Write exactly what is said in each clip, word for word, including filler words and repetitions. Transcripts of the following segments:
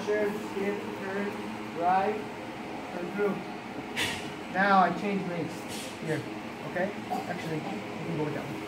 pressure, skip, turn, drive, turn through. Now I change legs here, okay? Actually, you can go with that one.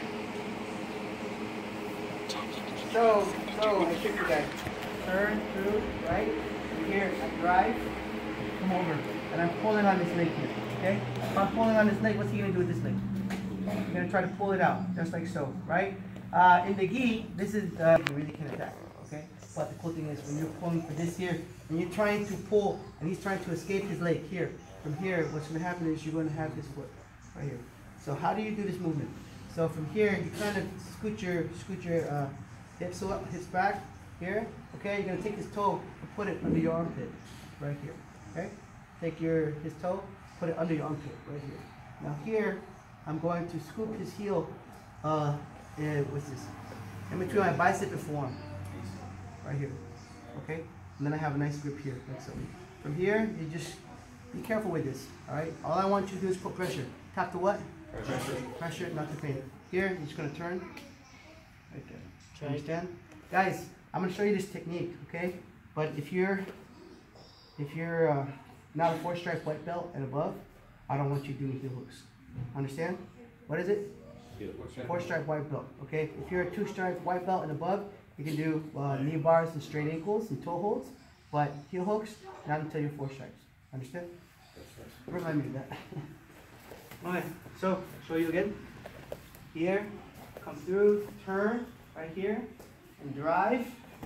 So, so I shift you guys. Turn through, right? And here, I drive, come over, and I'm pulling on this leg here, okay? If I'm pulling on this leg, what's he gonna do with this leg? You're gonna try to pull it out, just like so, right? Uh, in the gi, this is, uh, you really can attack, okay? But the cool thing is when you're pulling for this here, and you're trying to pull, and he's trying to escape his leg here, from here, what's gonna happen is you're gonna have this foot right here. So how do you do this movement? So from here, you kind of scoot your, scoot your uh, hips up, hips back here, okay? You're gonna take his toe and put it under your armpit, right here, okay? Take your, his toe, put it under your armpit, right here. Now here, I'm going to scoop his heel, uh, eh, what's this? In between my bicep and forearm, right here, okay? And then I have a nice grip here, like so. From here, you just be careful with this, all right? All I want you to do is put pressure. Tap the what? Pressure. Pressure, not the pain. Here, you're just gonna turn, right there. Understand? Guys, I'm gonna show you this technique, okay? But if you're, if you're uh, not a four-stripe white belt and above, I don't want you doing heel hooks. Understand? What is it? Four-stripe white belt. Okay. If you're a two-stripe white belt and above, you can do uh, knee bars and straight ankles and toe holds, but heel hooks not until you're four stripes. Understand? Remind me of that. Okay. So show you again. Here, come through, turn right here, and drive.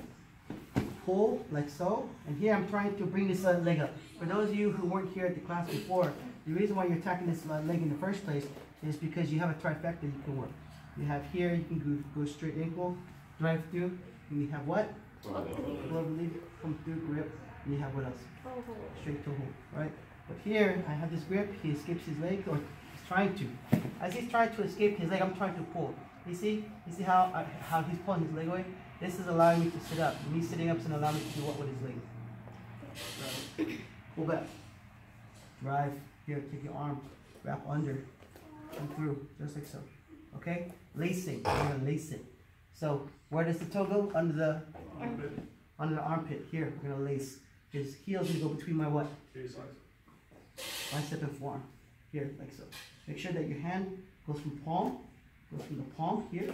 Pull like so. And here I'm trying to bring this uh, leg up. For those of you who weren't here at the class before, the reason why you're attacking this uh, leg in the first place is because you have a trifecta you can work. You have here, you can go, go straight ankle, drive through, and you have what? Glove relief, come through, grip, and you have what else? Straight toe hold, right? But here, I have this grip, he escapes his leg, or he's trying to. As he's trying to escape his leg, I'm trying to pull. You see? You see how, uh, how he's pulling his leg away? This is allowing me to sit up. Me sitting up is going to allow me to do what with his leg? Right. Pull back. Drive. Here, take your arm, wrap under, come through, just like so. Okay? Lacing. I'm going to lace it. So, where does the toe go? Under the armpit. Under the armpit. Here, we're going to lace. His heel's going to go between my what? Bicep and forearm. Here, like so. Make sure that your hand goes from palm, goes from the palm here,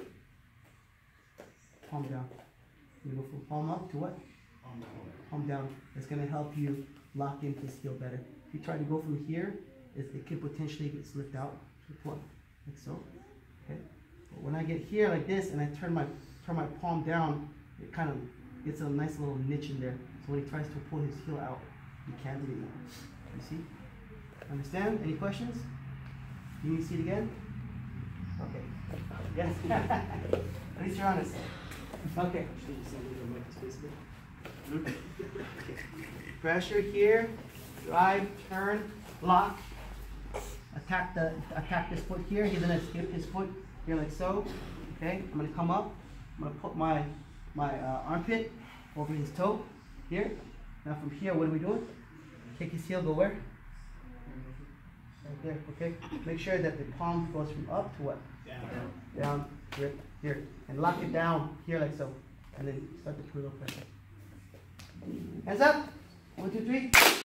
palm down. You go from palm up to what? Palm down. Palm down. It's going to help you lock in his heel better. If you try to go from here, it, it could potentially get slipped out to the foot, like so. Okay. But when I get here like this and I turn my turn my palm down, it kind of gets a nice little niche in there. So when he tries to pull his heel out, he can't do it anymore. You see? Understand? Any questions? You need to see it again? Okay. Yes. At least you're honest. Okay. Pressure here. Drive, turn, lock, attack the attack this foot here. He's gonna skip his foot here like so. Okay, I'm gonna come up. I'm gonna put my my uh, armpit over his toe here. Now from here, what are we doing? Take his heel, go where? Right there. Okay. Make sure that the palm goes from up to what? Down. Down. Grip here, and lock it down here like so, and then start to put a little pressure. Hands up. One, two, three.